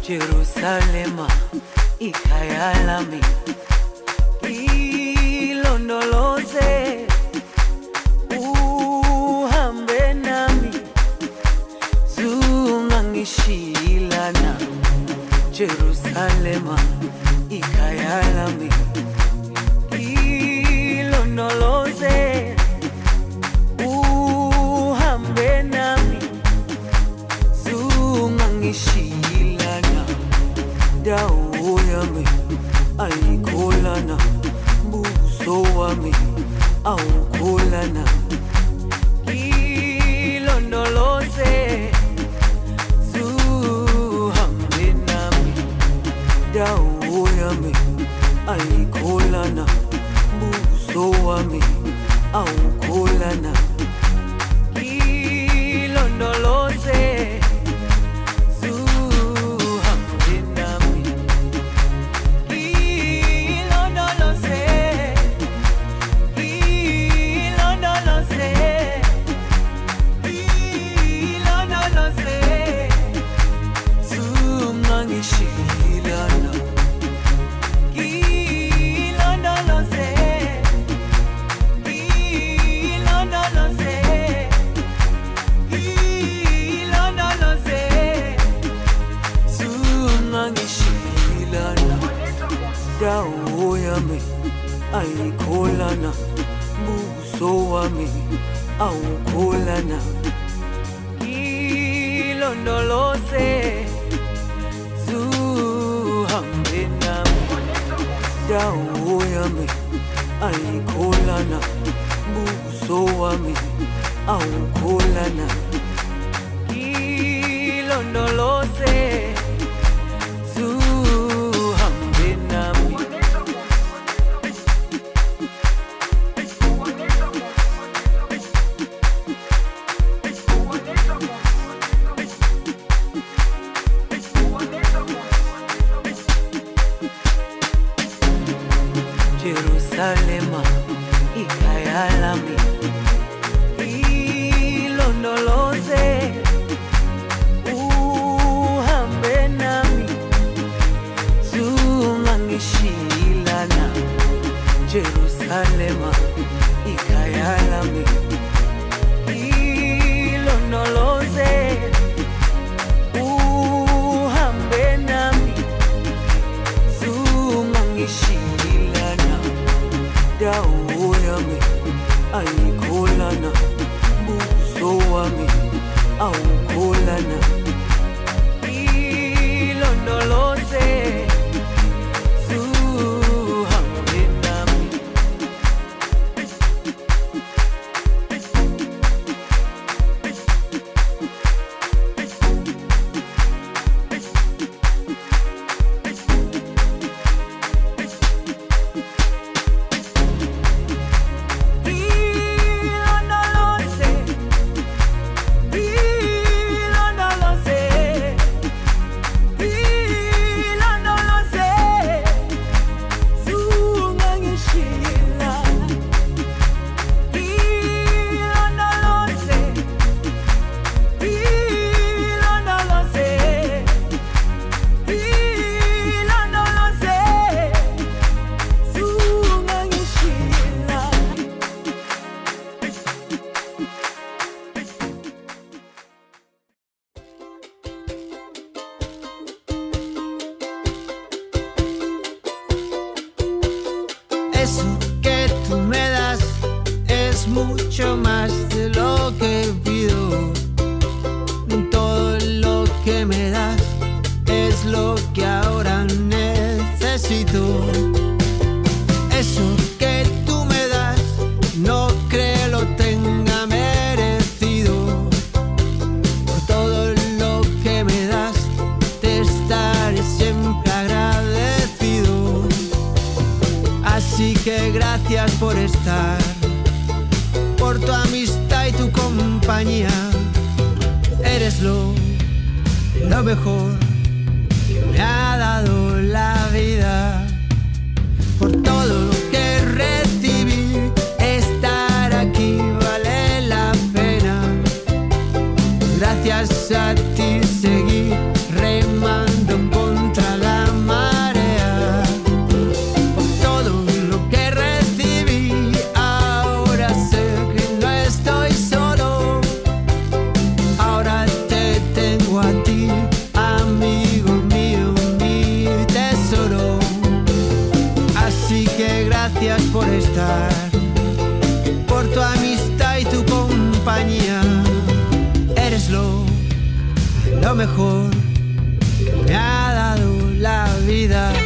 Jerusalema ikhaya lami, ilondoloze uhambe nami, zungangishilana. Jerusalema ikhaya lami, ilondoloze uhambe nami, zungangishilana. Dawo yami ayikholana, buso wami awukholana. Ilondoloze zuhambe nami, dawo yami ayikholana, buso wami awukholana. Ilondoloze dawo yami ayikholana, buso wami awukholana. Ilondoloze zuhambe nami, dawo yami ayikholana, buso wami awukholana. Ilondoloze Jerusalema ikhaya lami, ilondoloze uhambe nami, zungangishilana. Jerusalema ikhaya lami, ilondoloze uhambe nami, zungangishilana. Dawo yami ayikholana, buso wami awukholana. Ilondoloze zuhambe nami. Eso que tú me das es mucho más de lo que pido. Todo lo que me das es lo que ahora necesito. Eso que tú me das no creo lo tenga merecido. Por todo lo que me das te estaré siempre agradecido. Así que gracias por estar, por tu amistad y tu compañía. Eres lo mejor que me ha dado la vida. Por todo lo que recibí, estar aquí vale la pena. Gracias a ti seguí remando con lo mejor que me ha dado la vida.